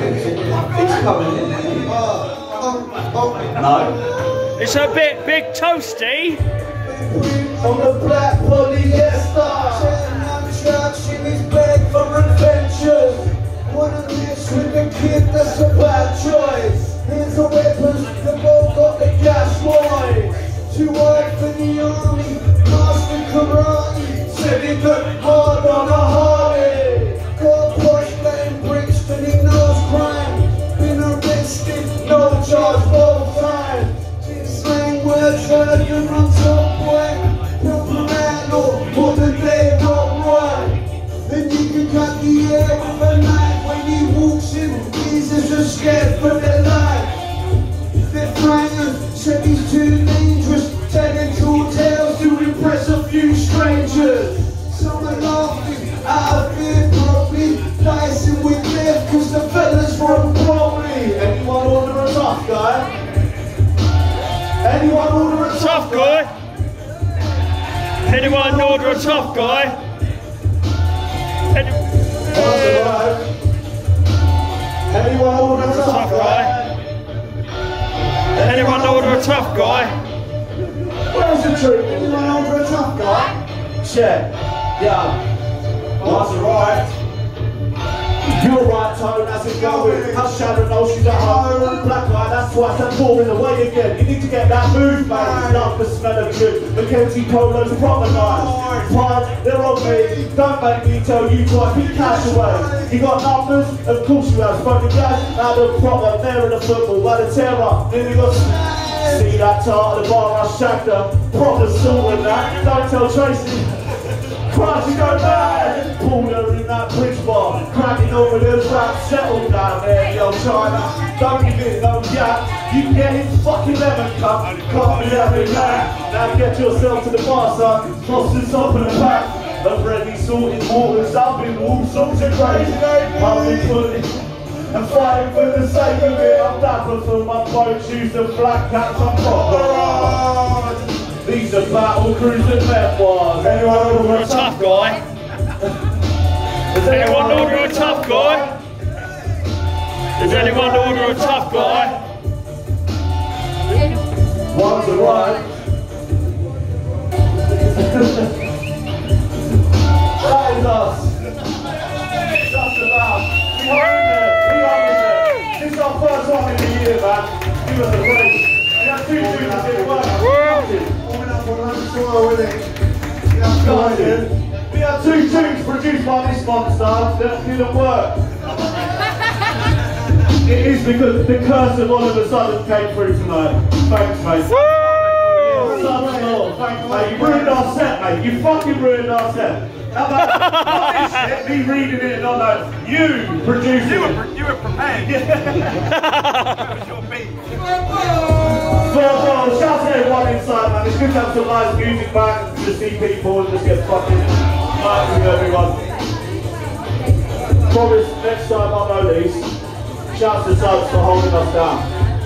He's coming in. No. It's a big toasty. On the black polyester. She needs back for adventures. Wanna mix with the kid, that's a bad choice. Here's the weapons, they've all got the gas boys. Too hard for the army, master karate. Said he looked hard on a Harley. Got a posh playing Brixton, he knows crime. Been arrested, no charge, no time. Slang words heard you on top boy. Proper landlord, what the day got right. Then you can cut the air with a knife. When he walks in, Jesus are scared for their life. They're frightened, said he's too dangerous. Telling cool tales to impress a few strangers. Some are laughing out of fear, probably dicing with death, cause the fellas from Brevville. Anyone order a Tuff Guy? Anyone order a Tuff Guy? Anyone order a Tuff Guy? Anyone order a Tuff Guy? Anyone order a Tuff Guy? Where's the truth? Anyone order a Tuff Guy? Check. Yeah. That's alright. You're right, Tone, how's it going? How's Sharon know she's at home? Black eye, that's twice, I'm pouring away again. You need to get that move, man. Love the smell of good. Mackenzie Polo's proper nice. Pride, they're on me. Don't make me tell you twice, be cash away. You got numbers? Of course you have. Spoken guys, out of proper, there in the football, by the terror. Then you got see that tart at the bar, I shagged her. Proper salt in that. Don't tell Tracy. Christ, you go mad! Pulled her in that bridge bar, cracking over the rap, settled down there, yo China. Don't give it no gap, you can get his fucking lemon cup, can't be having that. Now get yourself to the bar, son, toss this up in the pack. Of ready sorted waters, I've been all sorts of crazy. I've been putting and fighting for the sake of it. I'm dapper for my boat shoes and black caps, I'm proper. These are battle cruiser memoirs. Anyone order a Tuff Guy? Does anyone order a Tuff Guy? Does anyone order a Tuff Guy? One's alright. That is us. Just about. We hung in there. We hung in there. This is our first one in the year, man. Give us a break. We had 2 tunes that didn't work. We had 2 tunes produced by this monster that didn't work. It is because the curse of all of a sudden came through tonight. Thanks, mate. Thanks, mate. You ruined our set, mate. You fucking ruined our set. How about this shit, me reading it and all that? You produced it. You were prepared. That was your beat. Well, shout to everyone inside, man. It's good to have some nice music back and to see people and just get fucking nice with everyone. Promise next time I know these. Shout to Subs for holding us down.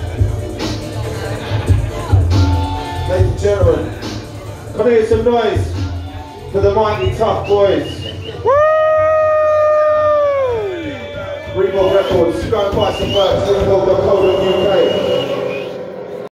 Ladies and gentlemen, can I hear some noise for the mighty Tuff boys? Woo! Reebok Records, go and buy some merch.